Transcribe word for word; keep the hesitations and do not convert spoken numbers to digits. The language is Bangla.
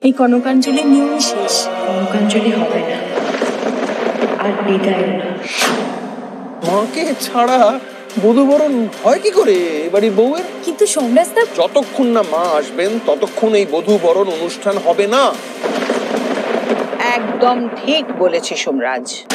এই কনকাঞ্জলির নিয়ম শেষ। কনকাঞ্জলি হবে না, আর বিদায় না। মাকে ছাড়া বধূবরণ হয় কি করে বাড়ির বউয়ের? কিন্তু সোমরাজদা, যতক্ষণ না মা আসবেন ততক্ষণ এই বধূবরণ অনুষ্ঠান হবে না। একদম ঠিক বলেছে সোমরাজ।